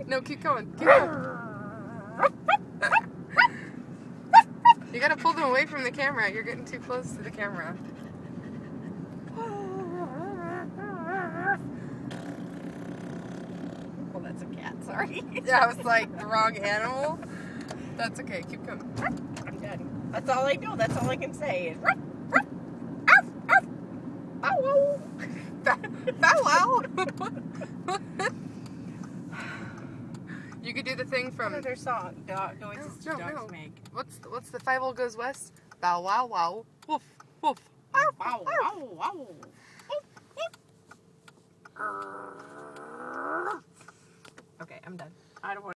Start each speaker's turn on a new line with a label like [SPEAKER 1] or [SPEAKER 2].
[SPEAKER 1] No, keep going. Keep going. You gotta pull them away from the camera. You're getting too close to the camera.
[SPEAKER 2] Well, that's a cat. Sorry.
[SPEAKER 1] Yeah, I was like the wrong animal. That's okay. Keep coming.
[SPEAKER 2] I'm done. That's all I know. That's all I can say. Bow wow.
[SPEAKER 1] Bow wow. You could do the thing from.
[SPEAKER 2] What other song? Noises do dogs make?
[SPEAKER 1] What's the 5 goes west? Bow wow wow. Woof woof.
[SPEAKER 2] Wow wow wow. Okay, I'm done. I don't want.